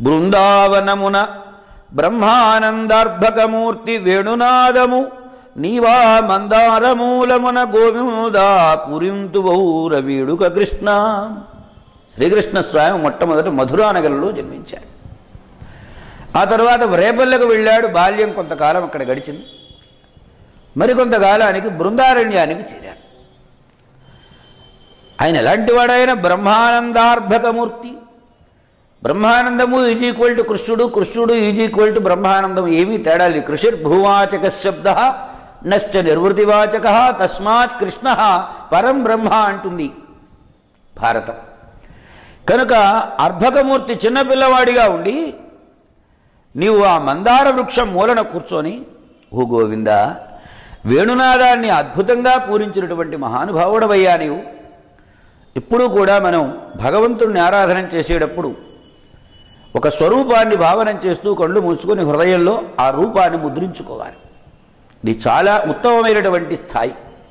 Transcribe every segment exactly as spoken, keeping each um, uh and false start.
బృందావనమున బ్రహ్మానందార్భకమూర్తి వేణునాదము నీవా మందారమూలమున గోవిందా పురింతు వౌర వేడుక కృష్ణ. శ్రీకృష్ణ స్వామి మొట్టమొదట మధురానగరంలో జన్మించారు. ఆ తర్వాత రేపల్లెకు వెళ్ళాడు. బాల్యం కొంతకాలం అక్కడ గడిచింది. మరికొంతకాలానికి బృందారణ్యానికి చేరారు. ఆయన ఎలాంటి వాడైన బ్రహ్మానందార్భకమూర్తి. బ్రహ్మానందము ఈజ్ ఈక్వల్ టు కృష్ణుడు, కృష్ణుడు ఈజ్ ఈక్వల్ టు బ్రహ్మానందం. ఏమీ తేడా లేదు. కృషిర్భూవాచక శబ్ద నశ్చ నిర్వృతివాచక తస్మాత్ కృష్ణ పరం బ్రహ్మ అంటుంది భారతం. కనుక అర్భకమూర్తి చిన్నపిల్లవాడిగా ఉండి నీవు ఆ మందార వృక్షం మూలన కూర్చొని ఓ గోవింద వేణునాదాన్ని అద్భుతంగా పూరించినటువంటి మహానుభావుడవయ్యా నీవు. ఇప్పుడు కూడా మనం భగవంతుణ్ణి ఆరాధన చేసేటప్పుడు ఒక స్వరూపాన్ని భావన చేస్తూ కళ్ళు మూసుకొని హృదయంలో ఆ రూపాన్ని ముద్రించుకోవాలి. ఇది చాలా ఉత్తమమైనటువంటి స్థాయి.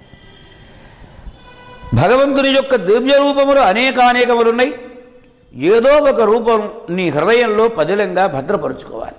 భగవంతుని యొక్క దివ్య రూపములు అనేకానేకములున్నాయి. ఏదో ఒక రూపం నీ హృదయంలో పదిలంగా భద్రపరుచుకోవాలి.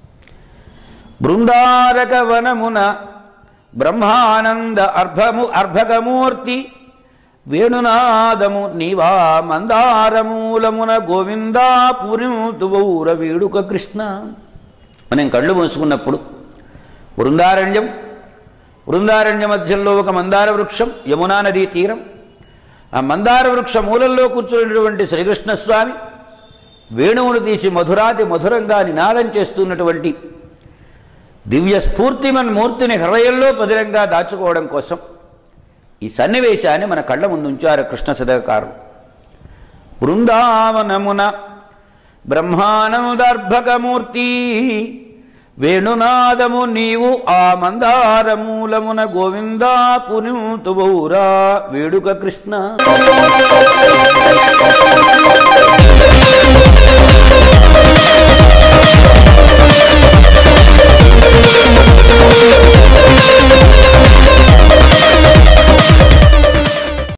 బృందారక వనమున బ్రహ్మానంద అర్భము అర్భకమూర్తి వేణునాదము నీవా మందారమూలమున గోవిందా పూరింతు వౌర వేడుక కృష్ణ. మనం కళ్ళు మూసుకున్నప్పుడు బృందారణ్యం, బృందారణ్య మధ్యంలో ఒక మందార వృక్షం, యమునా నదీ తీరం. ఆ మందార వృక్ష మూలంలో కూర్చున్నటువంటి శ్రీకృష్ణస్వామి వేణువును తీసి మధురాతి మధురంగా నినాదం చేస్తున్నటువంటి దివ్య స్ఫూర్తిమన్ మూర్తిని హృదయంలో పదిలంగా దాచుకోవడం కోసం ఈ సన్నివేశాన్ని మన కళ్ళ ముందు ఉంచారు కృష్ణ సదకారులు. బృందావనమున బ్రహ్మానందార్భకమూర్తి వేణునాదము నీవు ఆ మందారమూలమున గోవిందా పునింతు వౌరా వేడుక కృష్ణ.